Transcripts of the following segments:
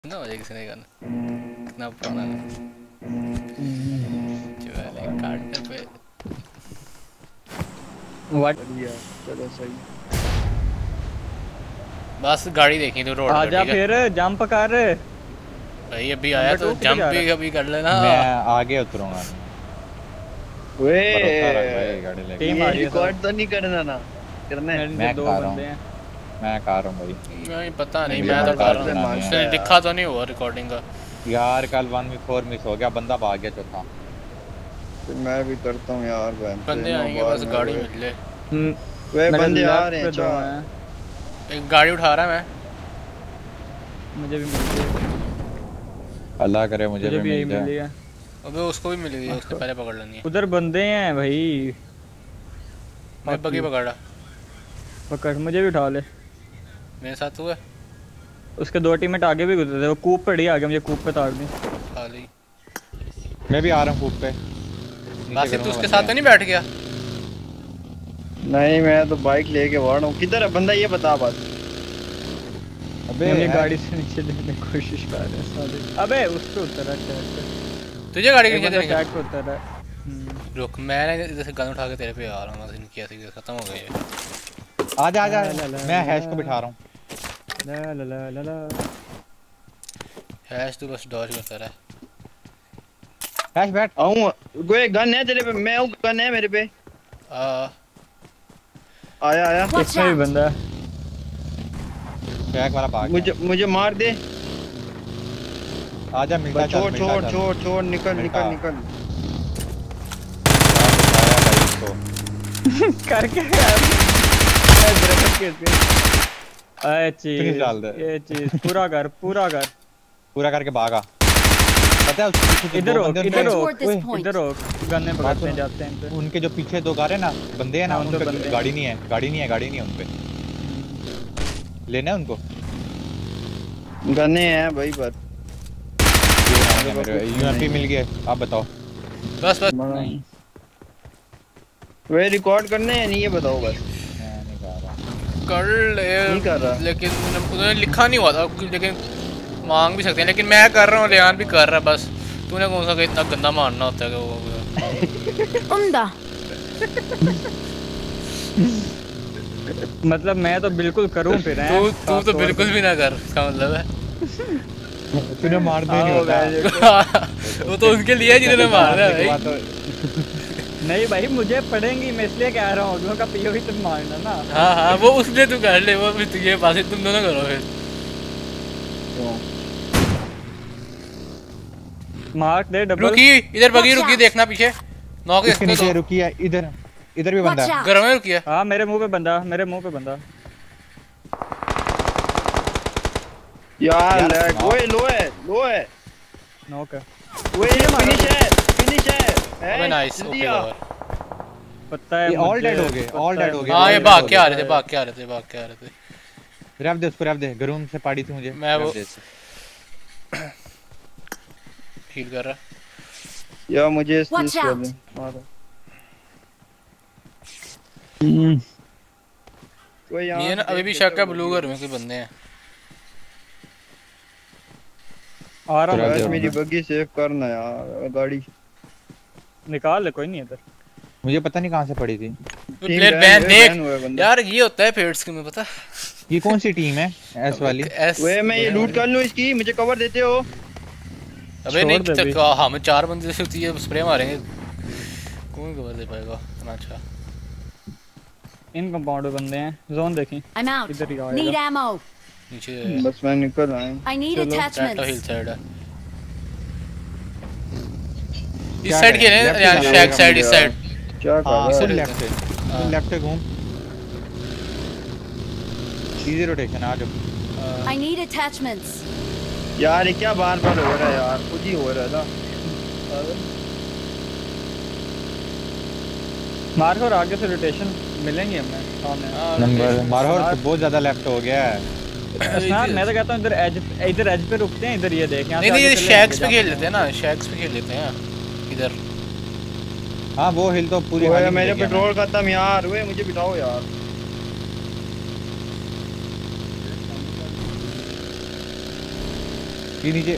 ना हो जाए किसी ने गाना कितना पुराना जो है काटने पे व्हाट बढ़िया चलो सही। बस गाड़ी देखी तो रोड पे आजा ठीक है फिर जंप कर। भाई अभी आया नंबर तो 2 किधर जंप जा भी रहा कभी कर लेना। मैं आगे उतरूंगा नहीं। वे भरोसा रख भाई गाड़ी लेके। टीम ये आ रही है रिकॉर्ड तो नहीं करना ना करना है। मेरे नीचे मैं दो खा रहा बंदे हूँ हैं। मैं खा रहा हूँ भाई। नहीं पता नहीं मुझे मैं तो यार कर मसाज रहा से हूँ बनानी है मांगता उसने है लिखा यार। तो नहीं हुआ रिकॉर्डिंग का। यार कल 1v4 मिस हो गया, बंदा भाग गया चौथा। फिर मैं भी करता हूँ यार बहन से बंदे नो आएंगे बार बस में गाड़ी वे मिल ले। वे बंदे आ लेफ्ट रहे हैं पे दो अच्छा। हैं। एक गाड़ी उठा रहा है मैं। मुझे भी मिल गई। अल्लाह करे मुझे मुझे भी भी यही मिल मिली जाए। है। अबे उसको भी मिल गई है उसने पहले पकड़ लेनी है। उधर बंदे हैं भाई। मैं बगी पकड़ा पकड़ मुझे भी उठा ले। मेरे साथ हुआ उसके दो टीममेट आगे भी गुजरे थे। वो कूप पड़ी आगे, मुझे कूप पे ताड़ दी। खाली। मैं भी आ रहा हूँ कूप पे। नीचे बासित करूंगा तू उसके बंदे साथ तो हैं। नहीं बैठ गया। नहीं मैं तो बाइक लेके भाग रहा हूँ। किधर है बंदा ये बता बस। अबे हम ये है। गाड़ी से नीचे देने की कोशिश कर रहे हैं साले। अबे उस पे उतर रहा है ट्रैक पे। तुझे गाड़ी के एक नीचे बंदा देने ट्रैक का पे उतर रहा है। रुक मैंने जैसे गन उठा के तेरे पे आ रहा हूँ बस इनकी ऐसे खत्म हो गई है। आजा आजा। ला ला ला मैं ला हैश को बिठा रहा हूँ। ला ला ला ला ला। हैश तू बस डॉज करता रहा है। हैश बैठ। आऊँ कोई गन है तेरे पे। मैं हूँ गन है मेरे पे। आ, आया आया इसमें भी बंदा है। ट्रैक वाला भाग मुझे गया। मुझे मार दे। आजा मिलता चल छोड़ मिलता छोड़ चल। छोड़ छोड़ निकल मिलता। निकल निकल। यार बचाया भाई इसको। करके यार ब्रेक कर दिया। ये फिनिश डाल दे। चीज ये चीज पूरा कर पूरा करके भागा। पता है उसके पीछे जो इधर दो रोक बंदे इधर उनके- रोक ओए, इधर रोक। गन्ने बात पकड़ते सुनो। जाते हैं इन पे। उनके जो पीछे दो गारे ना बंदे हैं ना हाँ, उन पे उनपे बंदे हैं। गाड़ी नहीं है गाड़ी नहीं है उनपे। लेना है उनको। गने हैं भाई पर मेरे यूएमपी मिल गया। आप बताओ। बस नहीं वे रिकॉर्ड करने हैं नहीं ये बताओ बस। मैं नहीं कर रहा। कर नहीं कर रहा। लेकिन उन्होंने लिखा नहीं हुआ था लेकिन मांग भी सकते हैं लेकिन मैं कर रहा हूँ रेहान भी कर रहा है बस। तूने कौन सा इतना गंदा मारना होता है कि वो उम्दा। मतलब मैं तो बिल्कुल करूं फिर हैं। तू तो बिल्कुल भी ना कर इसका मतलब है। तूने मार दे नहीं आओ होता। वो तो उनके लिए है जिन्होंने मारना है भाई। नहीं भाई मुझे पढ़ेंगी मैं इसलिए कह रहा हूँ अगलों का पीओ ही तुम मारना ना। हाँ हाँ वो उसने तू कर ले वो भी तुझे बात तुम दोनों करो फिर। मार्क दे डबल। रुकी इधर बगी रुकी देखना पीछे नॉक इसके नीचे रुकी है। इधर इधर भी बंदा है। घर में रुकी है। हाँ मेरे मुंह पे बंदा यार यार, ओए लो है नॉक है। ओए फिनिश है अबे नाइस जल्दी ओके आ। कवर। पता है ये ऑल डेड हो गए हाँ ये भाग के आ रहे थे रैप दे उसको रैप दे। गरूम से पाड़ी थी मुझे। मैं वो रैप दे इसको। हील कर रहा। यार मुझे इस Watch चीज कर out. दे मारो। कोई यहाँ ये ना से अभी भी देख शक है लेता ब्लू होगा। घर में कोई बंदे हैं। आ रहा रैप बस दे मेरी बंदा। बग्गी सेव करना यार गाड़ी। निकाल ले कोई नहीं इधर। मुझे पता नहीं कहाँ से पड़ी थी। प्लेयर बैन देख यार ये होता है फेड्स के में पता। ये कौन सी टीम है एस वाली? वे मैं ये लूट कर लूं इसकी मुझे कवर देते हो। अबे नहीं छोड़ दे अभी। हाँ हमें 4 बंदे से होती है स्प्रे मारेंगे कौन कवर दे पाएगा इतना अच्छा। इन कंपाउंड में बंदे हैं। जोन देखी I'm out. इधर ही Need आएगा। ammo. नीचे बस मैं निकल आया। I need चलो, टैटो हिल attachments. साइड है। इस क्या साइड है? खेले Left यार से शैक जाएगा साइड इस मुझे साइड। क्या कर हाँ, रहा फुल है? लेफ्ट से हाँ। फुल लेफ्ट से घूम। इजी रोटेशन आ जाओ। I need attachments. यार ये क्या बार बार हो रहा है यार खुद ही हो रहा है ना। मार्क और आगे से रोटेशन मिलेंगे हमें सामने। नंबर मारो बहुत ज्यादा लेफ्ट हो गया है। स्नार मैं तो कहता हूँ इधर एज पे रुकते हैं। इधर ये देख यहाँ नहीं से नहीं आगे ये चले शैक्स जाएंगे पे खेल लेते हैं ना शैक्स पे खेल लेते हैं इधर। हाँ वो हिल तो पूरी ओए खाली मेरे मिलेगी हमें। पेट्रोल खत्म यार। ओए मुझे बिठाओ यार। ये नीचे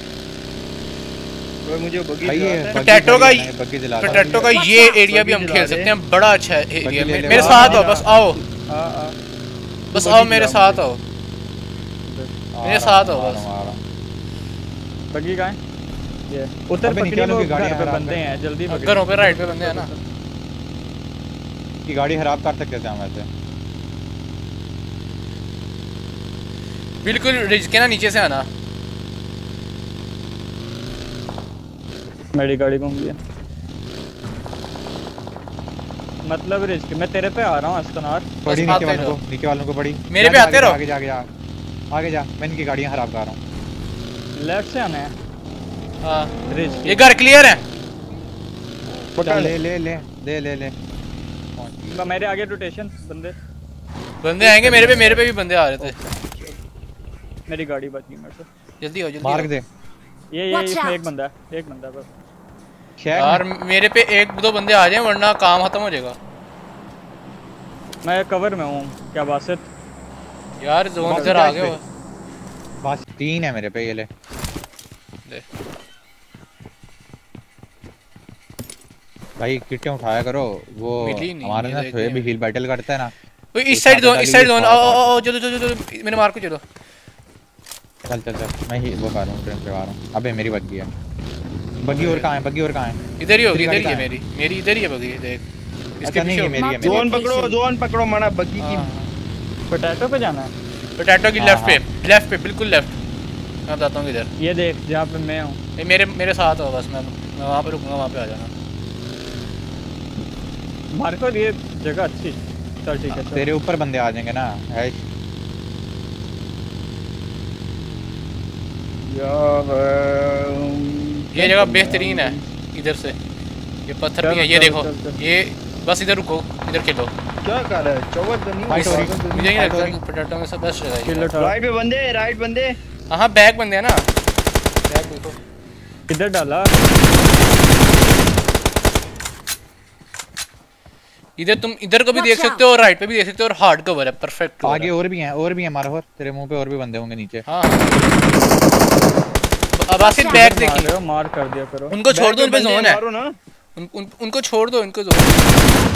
कोई मुझे बगी भाई ये दिलाता है। पोटैटो का बग्गी दिला दो। पोटैटो का ये एरिया भी हम खेल सकते हैं, बड़ा अच्छा है एरिया। मेरे साथ आओ, बस आओ, आ बस आओ मेरे साथ आओ, मेरे साथ आओ बस। बग्गी कहाँ है? ये उधर अबे पकड़ी निकालो वो की गाड़ी घर पे खराब बंदे है। हैं, जल्दी पकड़ी। घरों पे राइट पे बंदे हैं ना। की गाड़ी खराब कर सकते हैं वैसे। बिल्कुल रिज के ना नीचे से आना। मेरी गाड़ी घूम गई। मतलब रिस्क मैं तेरे पे आ रहा हूँ अस्तनार। पड़ी आते नीचे वालों रहो। को, नीचे वालों को पड़ी। मेरे पे आते रहो। आगे जा, आगे जा, आगे जा। मैं इनकी गाड़ियां खराब कर रहा हूँ। लेफ्ट से आना है हाँ रिस्क। ये घर क्लियर है। चल ले ले ले ले ले ले। मेरे आगे रोटेशन बंदे। बंदे आएंगे मेरे पे भी बंदे आ रहे थे। मेरी गाड़ी बच गई मेरे से। जल्दी आओ जल्दी मार्क आओ। दे ये Watch इसमें out. एक बंदा है, एक बंदा है बस। यार मेरे पे एक दो बंदे आ जाएं वरना काम खत्म हो जाएगा। मैं कवर में हूँ क्या बासित? यार जोन इधर आ गए हो। बस 3 है मेरे पे, ये ले। ले। भाई किटें उठाया करो, वो मिली नहीं, हमारे ये ना देख थोड़े भी लिया। हील बैटल करता है ना। ओए इस साइड जोन आओ चलो चलो चलो मेरे मार को चलो। चल चल चल, मैं ही वो कर रहा हूँ, ट्रेन पे आ रहा हूँ। अबे मेरी बग्गी है। बग्गी और कहाँ है? बग्गी और कहाँ है? इधर ही होगी, तेरी इधर ही गाड़ी है मेरी इधर ही है बगी देख। इसके अच्छा नहीं, ये पीछे मेरी है, जोन मेरी पकड़ो, जोन पकड़ो माना बग्गी की। पोटैटो पे जाना है। पोटैटो की हाँ, लेफ्ट पे बिल्कुल लेफ्ट। मैं बताता हूँ किधर। ये देख जहाँ पे मैं हूँ। ये मेरे साथ हो बस। मैं वहाँ पे रुकूंगा, वहाँ पे आ जाना। मार्को ये जगह अच्छी। चल ठीक है चल। तेरे ऊपर बंदे आ जाएंगे ना। ऐश ये जगह बेहतरीन है इधर से। ये पत्थर भी है, ये चल, देखो चल, चल। ये। बस इधर रुको, इधर खेलो। क्या कर रहा है? चौबत तो नहीं फाइट हो रही है। मुझे नहीं लगता कि पोटैटो में सब बेस्ट रहेगा किल ये। उठा। राइट पे बंदे, राइट बंदे। हाँ बैग बंदे हैं ना। बैग देखो। किधर डाला? इधर तुम इधर को भी Watch देख सकते हो और राइट पे भी देख सकते हो और हार्ड कवर है, परफेक्ट। आगे और भी हैं मारो। तेरे मुंह पे और भी बंदे होंगे नीचे। हाँ अब आसिफ बैग देखिए। मार कर दिया करो। उनको छोड़ दो, उन पे बंदे जोन है। मारो ना। उनको छोड़ दो, इनको जोन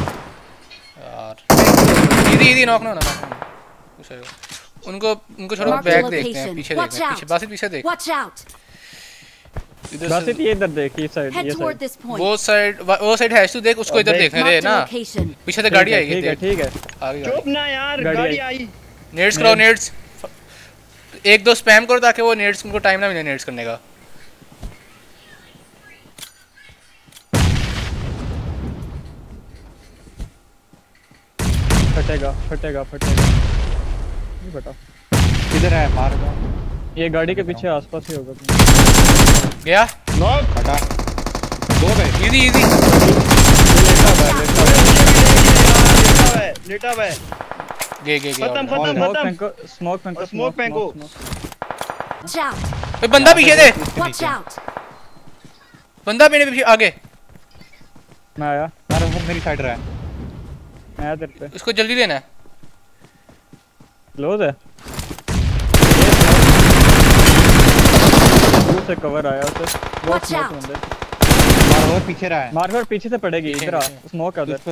यार। इधी नॉक ना कुछ है। उनको छोड़ो, Mark the बैग देखते हैं, location. पीछे Watch देखते हैं, out. पीछे बासिफ पीछे देख। Watch out. इधर बासित से ये इधर देख, ये साइड, Head ये toward साइड। this point. वो साइड है, तू देख उसको इधर देखने दे Mark the ना। location. पीछे से गाड़ी आएगी, ठीक है देख ठीक है। आगे चुप ना यार, गाड़ी गाड़ी आई। आई। नेट्स करो, नेट्स एक दो स्पैम करो ताकि वो नेट्स उनको टाइम ना मिले नेट्स करने का। फटेगा नहीं बता। किधर है? मार दो। ये गाड़ी के पीछे आसपास ही होगा। गया नॉक। हटा। 2 गए। इजी लेटा हुआ है। गे खत्म खत्म स्मोक खत्म। फेंको, स्मोक फेंको, स्मोक फेंको। Watch out. ओए बंदा पीछे दे, Watch out. बंदा मेरे पीछे आगे। मैं आया, अरे वो मेरी साइड रहा है। मैं आया तेरे पे। उसको जल्दी लेना है। क्लोज है। दूर से कवर आया उसे। Watch out. मार और पीछे रहा है। मार कर पीछे से पड़ेगी। इधर आ, स्मोक है उधर।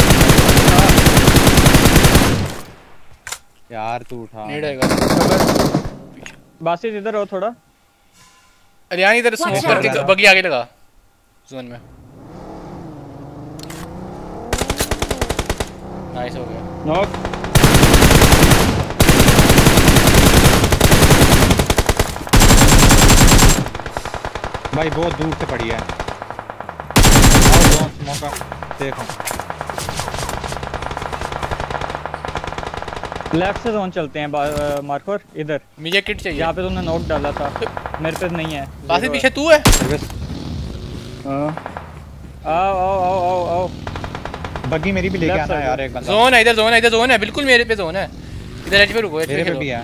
यार तू उठा। नीड आएगा। बासित इधर हो थोड़ा। अरियान इधर स्मोक Watch करके out. बगी आगे लगा जोन में। नाइस हो गया। नॉक। भाई बहुत दूर से पड़ी है। आओ दो मौका देखो। लेफ्ट से जोन चलते हैं मार्कर इधर, मुझे किट चाहिए। जहाँ पे तुमने नोक डाला था। मेरे पे नहीं है। बासित पीछे तू है। आओ आओ आओ आओ आओ। बग्गी मेरी भी लेके Left आना side यार एक बंदा। जोन है इधर जोन है बिल्कुल मेरे पे जोन है। इधर एज पे रुको, एज पे मेरे पे खेलो। भी है।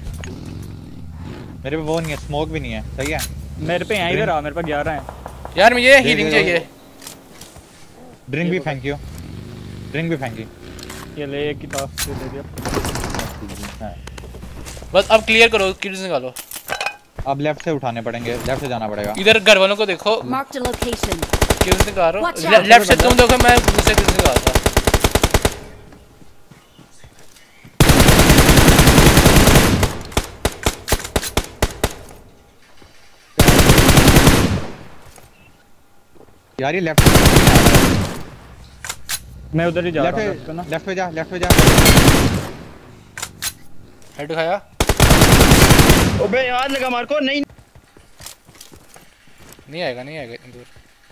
मेरे पे वो नहीं है, स्मोक भी नहीं है। सही है। मेरे पे यहाँ इधर आ, मेरे पे 11 है। यार मुझे हीलिंग दे, चाहिए। ड्रिंक भी फेंकियो। ड्रिंक भी फेंकी। ये ले एक ही था, ये दे दिया। हाँ। बस अब क्लियर करो, किल्स निकालो। अब लेफ्ट से उठाने पड़ेंगे, लेफ्ट से जाना पड़ेगा। इधर घर वालों को देखो Marked a location. किस से कार हो Watch out. लेफ्ट से तुम देखो मैं दूसरे किस से कार था यार ये लेफ्ट मैं उधर ही जा रहा हूँ लेफ्ट लेफ्ट पे जा, लेफ्ट पे जा। हेड खाया अबे याद लगा मार को। नहीं नहीं आएगा इतनी दूर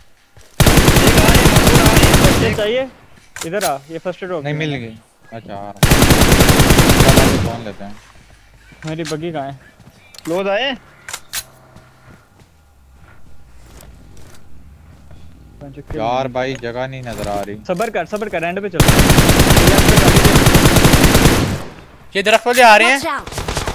ये चाहिए इधर आ, ये फर्स्ट एड हो नहीं मिल गई। अच्छा आ रहा हूँ, कौन लेते हैं। मेरी बग्गी कहाँ है? क्लोज आए। यार भाई जगह नहीं नजर आ रही। सबर कर एंड पे चलो। ये दरख्त वाले आ रहे Watch हैं out.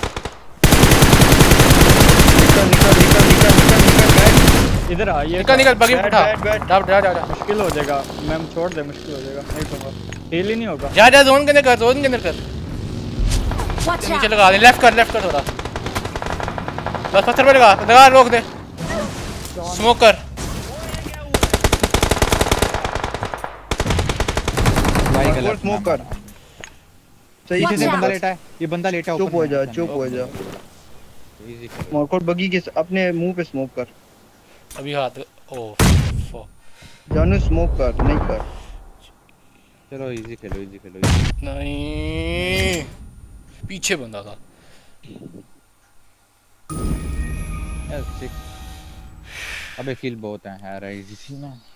निकल इधर आ, ये निकल बगी बैठ, उठा बैठ। जा मुश्किल हो जाएगा। मैम छोड़ दे, मुश्किल हो जाएगा। नहीं तो हील ही नहीं होगा। जा जोन के अंदर कर Watch नीचे out. लगा दे लेफ्ट कर थोड़ा बस पत्थर पे लगा रोक दे स्मोक कर भाई और गलत स्मोक कर। सही Watch से out. बंदा लेटा है, ये बंदा लेटा है। चुप हो जा, चुप हो जा। मार्कोट बगी के अपने मुंह पे स्मोक कर। अभी हाथ ओह जानू स्मोक कर, नहीं कर। चलो इजी खेलो नहीं पीछे बंदा था अबे किल बहुत है यार इजी सी ना।